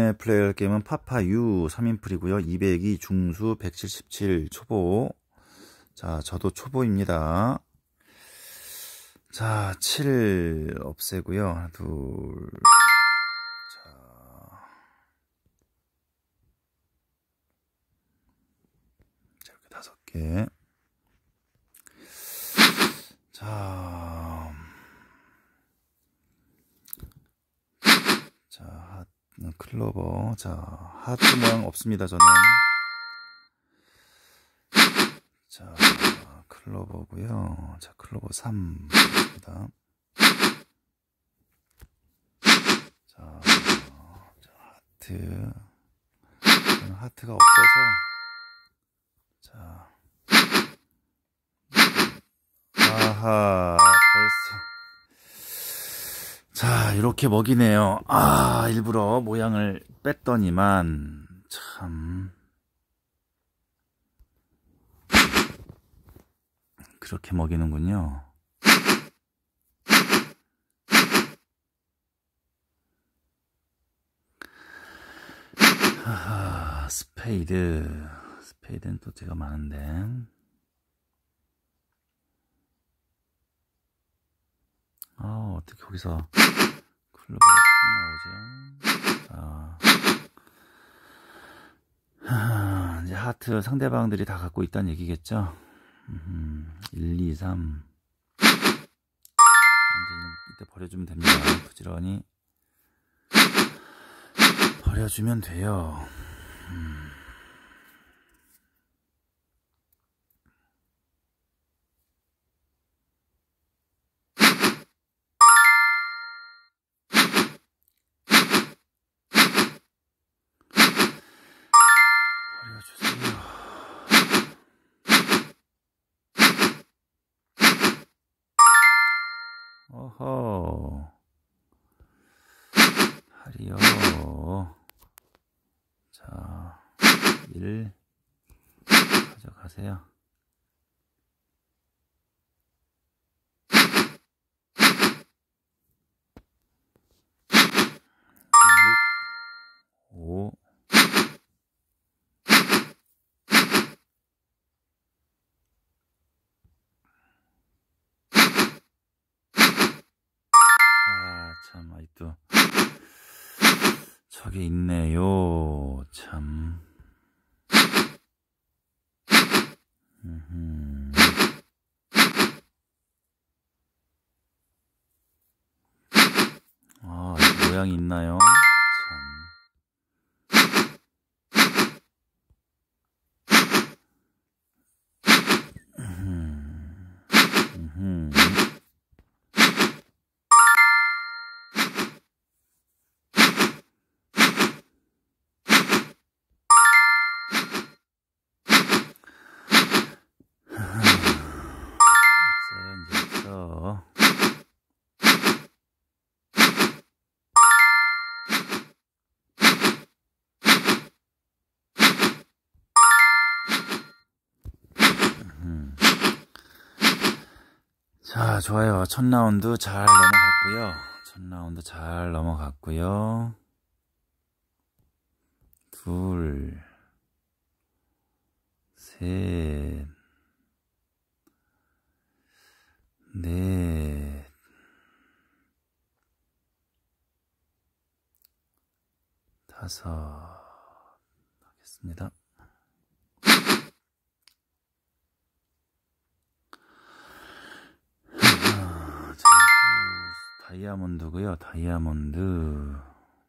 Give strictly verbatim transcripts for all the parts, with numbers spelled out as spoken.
이번에 플레이할 게임은 파파유 삼 인풀이고요. 이백이 중수, 백칠십칠 초보. 자, 저도 초보입니다. 자, 칠 없애고요. 하나, 둘. 자. 자, 이렇게 다섯 개. 자. 자, 하, 클로버. 자, 하트 모양 없습니다, 저는. 자, 클로버고요. 자, 클로버 삼. 입니다. 자, 자, 하트. 저는 하트가 없어서. 자. 아하, 벌써. 자, 이렇게 먹이네요. 아, 일부러 모양을 뺐더니만, 참. 그렇게 먹이는군요. 하하, 스페이드. 스페이드는 또 제가 많은데. 아, 어떻게 거기서 클로버가 나오죠? 자, 하, 이제 하트 상대방들이 다 갖고 있다는 얘기겠죠? 음, 일, 이, 삼. 이제 이때 버려주면 됩니다. 부지런히 버려주면 돼요. 음. 어허, 팔이요. 자, 일 가져가세요. 육, 오. 참, 아직도 저게 있네요. 참. 음흠. 아, 모양이 있나요? 참. 음흠. 음흠. 자, 좋아요. 첫 라운드 잘 넘어갔고요. 첫 라운드 잘 넘어갔고요. 둘, 셋, 넷, 다섯 하겠습니다. 다이아몬드고요. 다이아몬드.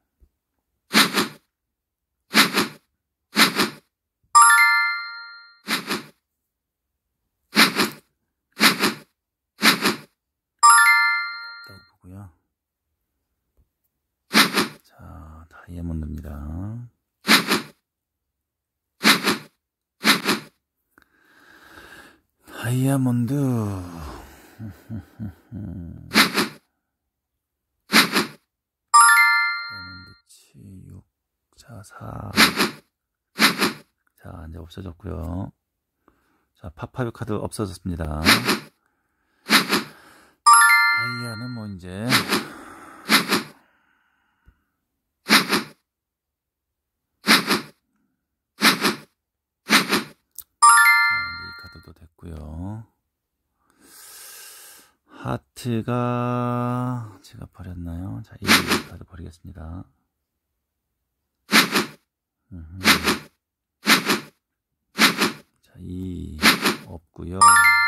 없다고 보고요. 자, 다이아몬드입니다. 다이아몬드. 육, 자, 사. 자, 이제 없어졌고요. 자, 파파유 카드 없어졌습니다. 다이아는 뭐 이제 정도 됐고요. 하트가 제가 버렸나요? 자, 이 카드 버리겠습니다. 음흠. 자, 이 없고요.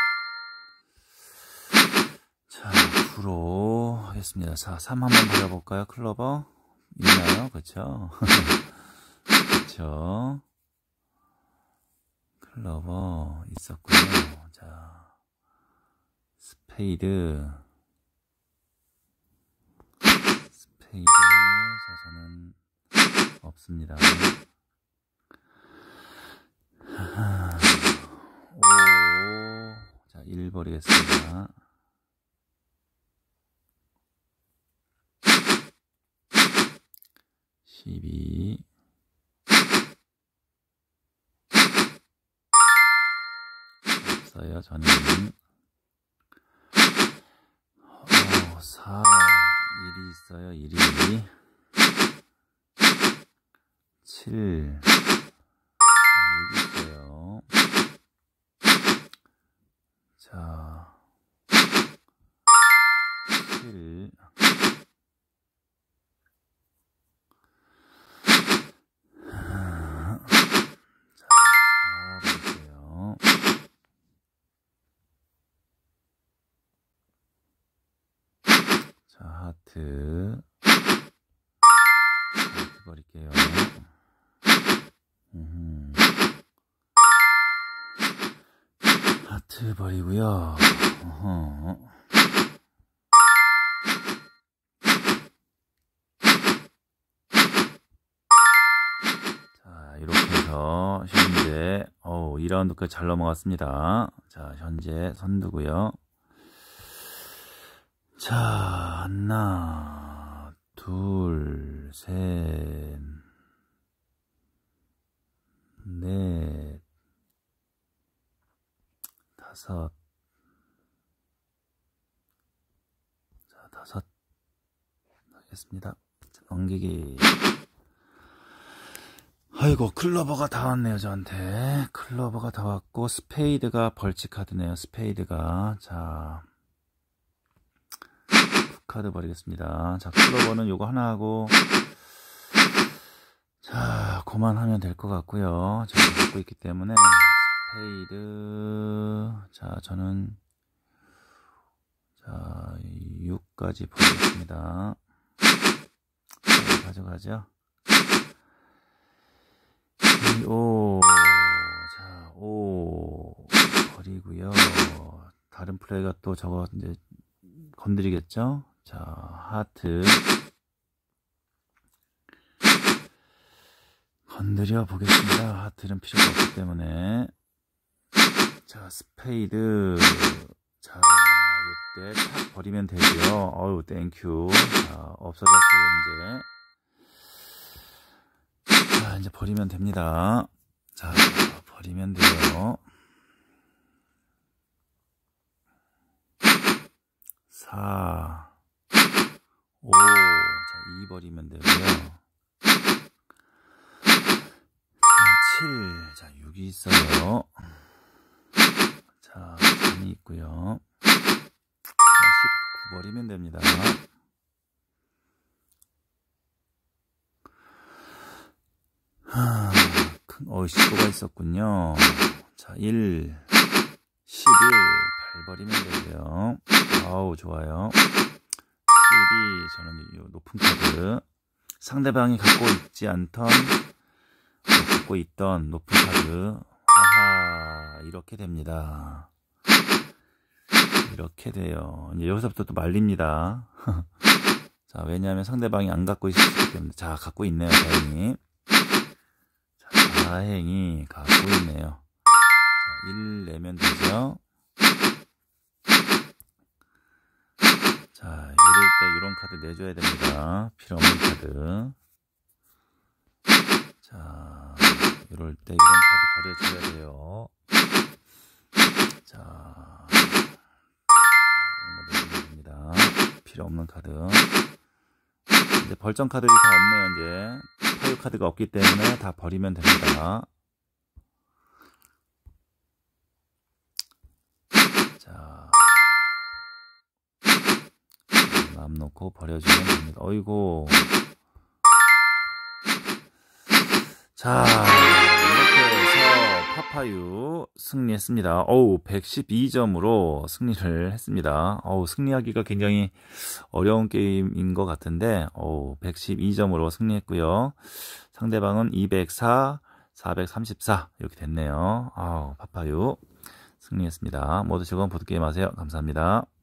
자, 구로 하겠습니다. 자, 삼 한번 버려볼까요? 클로버 있나요? 그쵸? 그쵸? 클로버 있었군요. 자, 스페이드 스페이드 자, 저는 없습니다. 오, 자, 일 버리겠습니다. 십이 없어요. 저는 어, 사 일이 있어요. 일이 칠 자, 육이 있어요. 자, 칠 자, 하트 하트 버릴게요. 음흠. 하트 버리고요. 어허. 자, 이렇게 해서 현재 어, 이 라운드까지 잘 넘어갔습니다. 자, 현재 선두고요. 자, 하나, 둘, 셋, 넷, 다섯, 자, 다섯 하겠습니다. 자, 넘기기. 아이고, 클로버가 다 왔네요, 저한테. 클로버가 다 왔고, 스페이드가 벌칙 카드네요, 스페이드가. 자, 카드 버리겠습니다. 자, 클로버는 요거 하나 하고, 자, 그만하면 될 것 같고요. 제가 갖고 있기 때문에 스페이드, 자, 저는 자, 육까지 버리겠습니다. 자, 가져가죠. 오, 자, 오 버리고요. 다른 플레이가 또 저거 이제 건드리겠죠. 자, 하트 건드려 보겠습니다. 하트는 필요가 없기 때문에. 자, 스페이드. 자, 이때 탁 버리면 되죠. 어우, 땡큐. 자, 없어졌고요, 이제. 자, 이제 버리면 됩니다. 자, 버리면 돼요. 사, 오, 자, 이 버리면 되고요. 자, 칠, 자, 육이 있어요. 자, 삼이 있고요. 자, 십구 버리면 됩니다. 하, 큰, 어, 십구가 있었군요. 자, 일, 십일, 팔 버리면 되고요. 아우, 좋아요. 십이, 저는 이 높은 카드. 상대방이 갖고 있지 않던, 갖고 있던 높은 카드. 아하, 이렇게 됩니다. 이렇게 돼요. 이제 여기서부터 또 말립니다. 자, 왜냐하면 상대방이 안 갖고 있기 때문에. 자, 갖고 있네요, 다행히. 자, 다행히 갖고 있네요. 자, 일 내면 되죠. 자, 이럴 때 이런 카드 내줘야 됩니다. 필요 없는 카드. 자, 이럴 때 이런 카드 버려줘야 돼요. 자, 이런 거 내주면 됩니다. 필요 없는 카드. 이제 벌점 카드들이 다 없네요, 이제. 파유 카드가 없기 때문에 다 버리면 됩니다. 자, 마음 놓고 버려주면 됩니다. 어이고. 자, 이렇게 해서 파파유 승리했습니다. 어우, 백십이 점으로 승리를 했습니다. 어우, 승리하기가 굉장히 어려운 게임인 것 같은데, 어우, 백십이 점으로 승리했고요. 상대방은 이백사, 사백삼십사 이렇게 됐네요. 아우, 파파유 승리했습니다. 모두 즐거운 보드게임 하세요. 감사합니다.